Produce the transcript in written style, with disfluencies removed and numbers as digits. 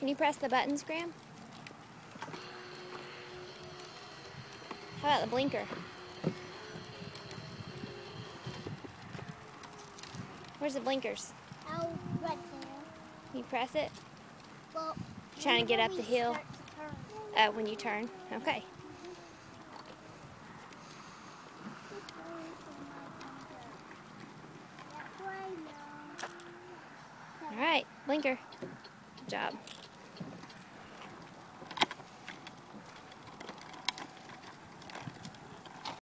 Can you press the buttons, Graham? How about the blinker? Where's the blinkers? Oh, right there. Can you press it? Well, Trying to get up the hill turn. when you turn. Okay. All right, blinker. Good job.